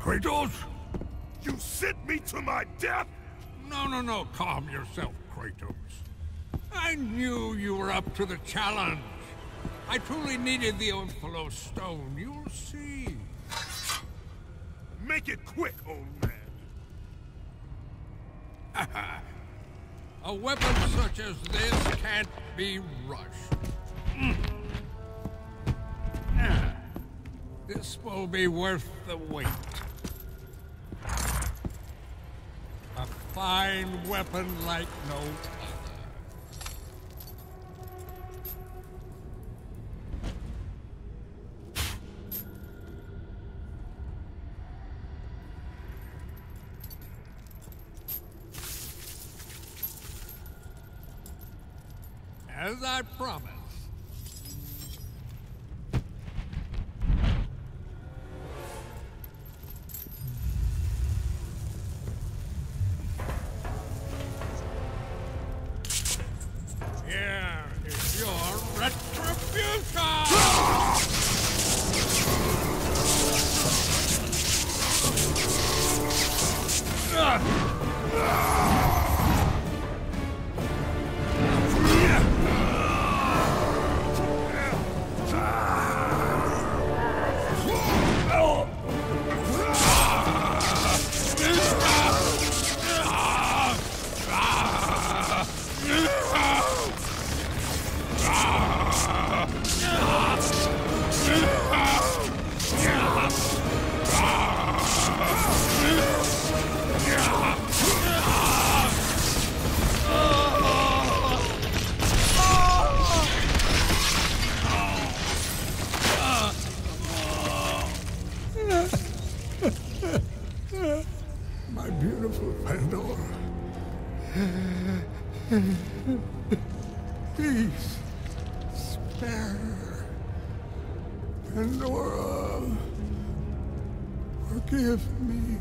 Kratos? You sent me to my death? No, calm yourself, Kratos. I knew you were up to the challenge. I truly needed the Omphalos stone, you'll see. Make it quick, old man. A weapon such as this can't be rushed. This will be worth the wait. A fine weapon like no other. As I promised. Here is your retribution! My beautiful Pandora. Please, spare her. Pandora, forgive me.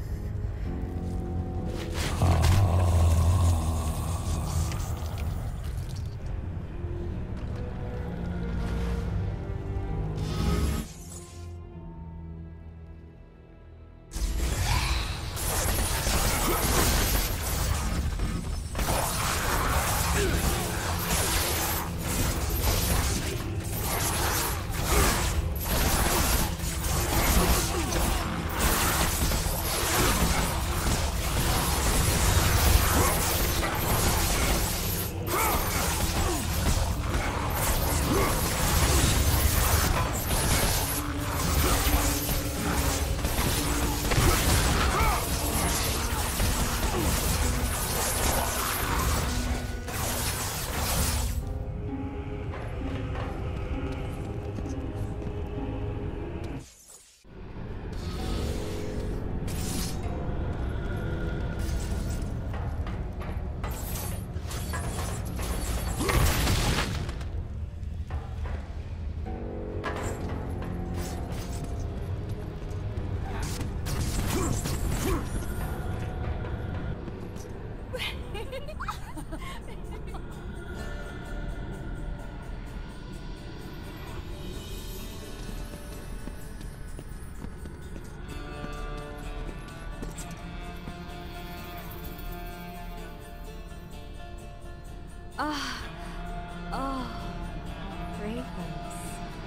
Kratos.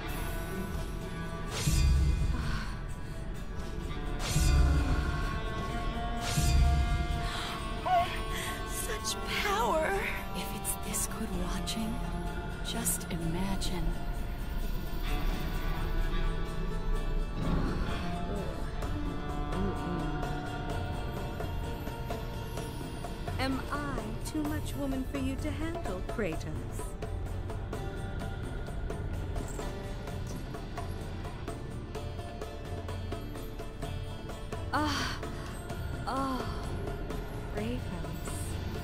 Such power. If it's this good watching, just imagine. Am I too much woman for you to handle, Kratos? Kratos.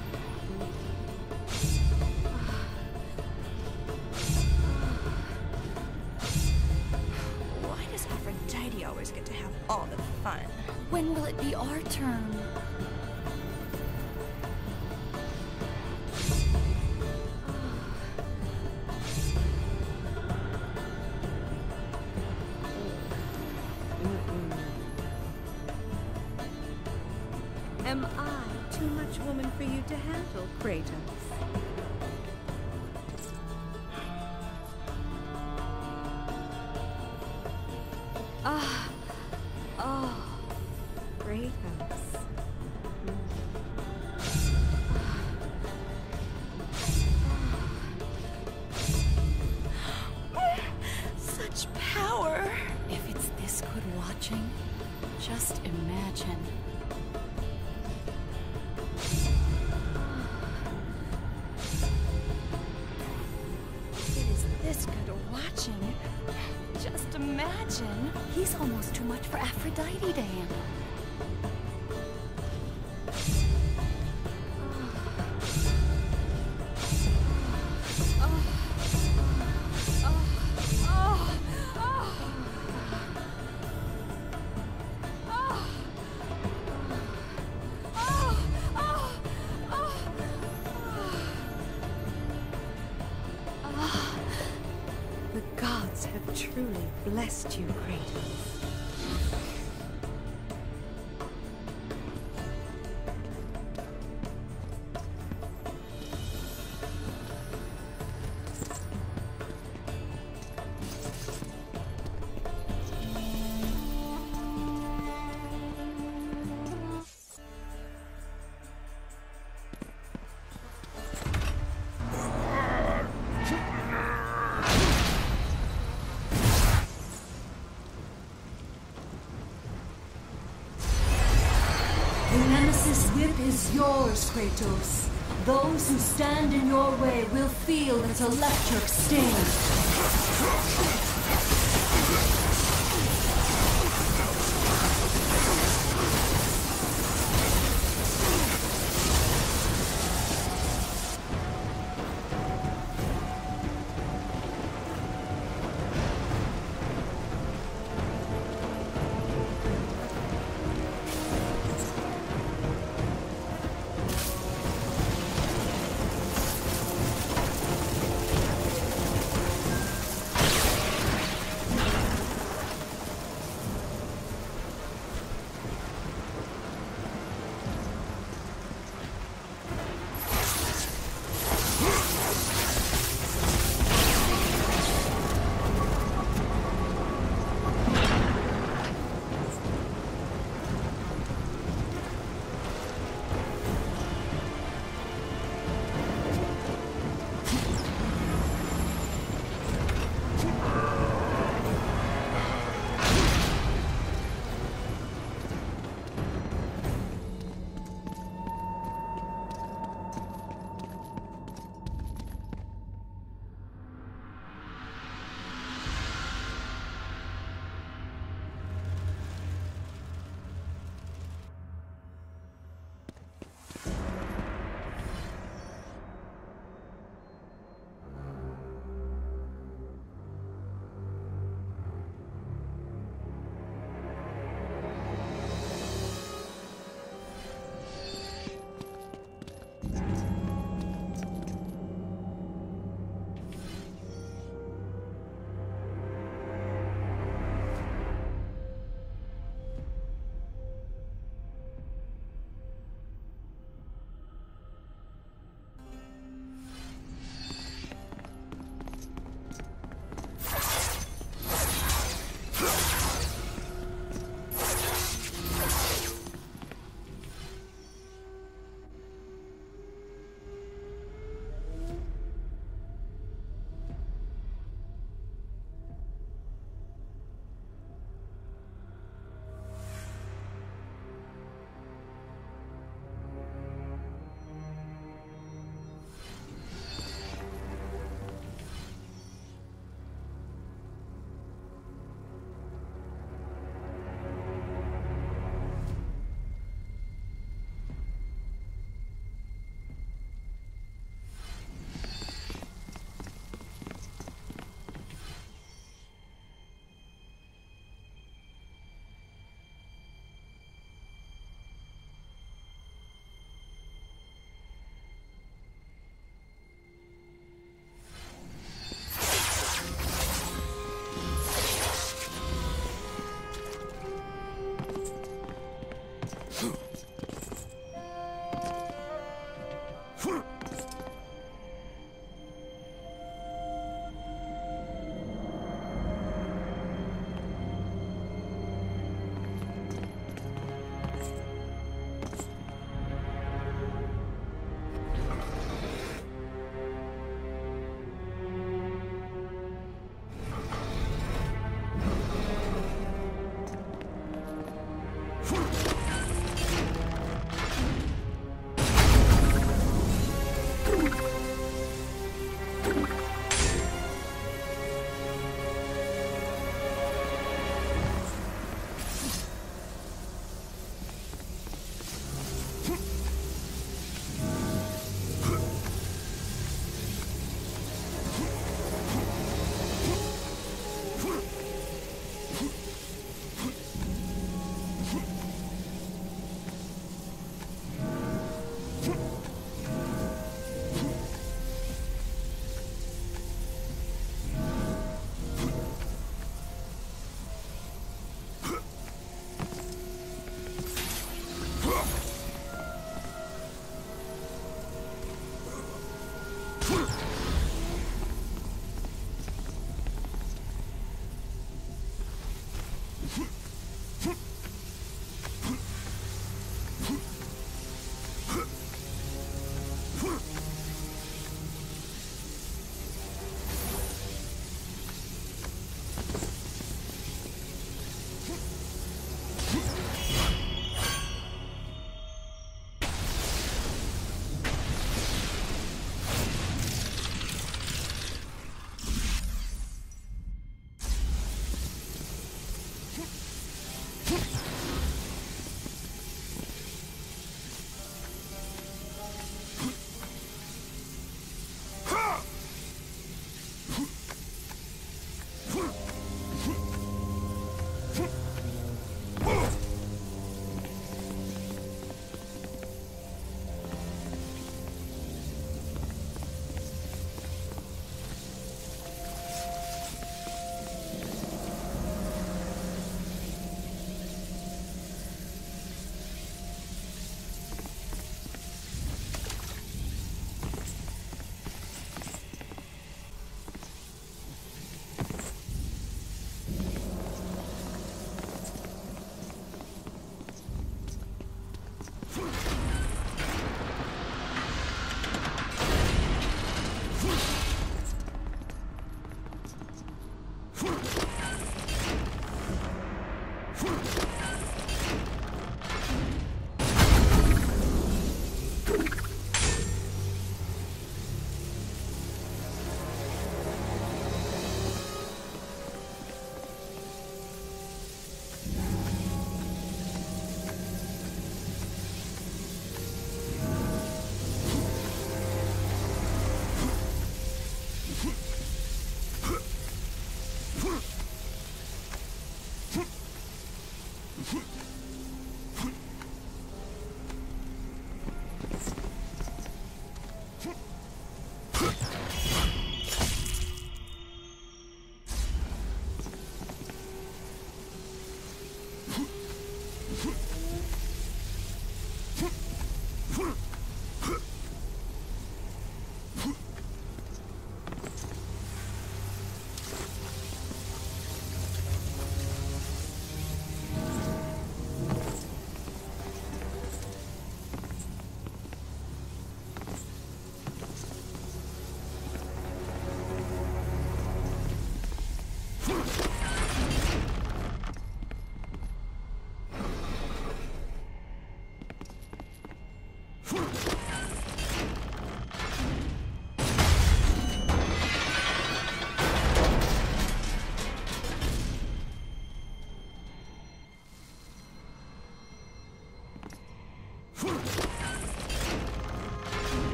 Why does Aphrodite always get to have all the fun? When will it be our turn? Am I too much woman for you to handle, Kratos? Kratos. Such power. If it's this good watching, just imagine. If it is this good watching, just imagine. He's almost too much for Aphrodite to handle. The gods have truly blessed you, Kratos. The Nemesis whip is yours, Kratos. Those who stand in your way will feel its electric sting.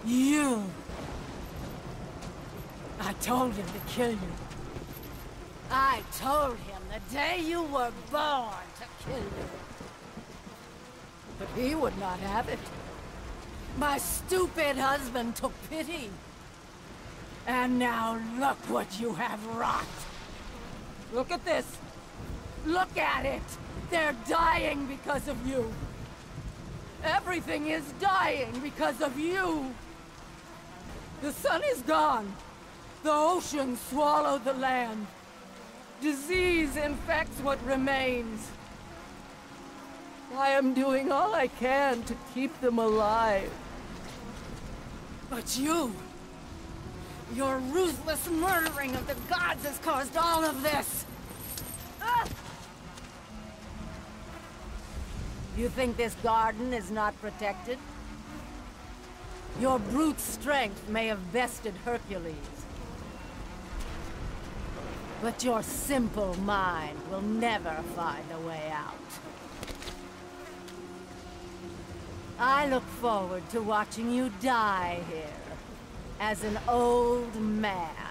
You! I told him to kill you. I told him the day you were born to kill you. But he would not have it. My stupid husband took pity. And now look what you have wrought. Look at this. Look at it. They're dying because of you. Everything is dying because of you. The sun is gone. The ocean swallowed the land. Disease infects what remains. I am doing all I can to keep them alive. But you... your ruthless murdering of the gods has caused all of this! Ah! You think this garden is not protected? Your brute strength may have bested Hercules. But your simple mind will never find a way out. I look forward to watching you die here, as an old man.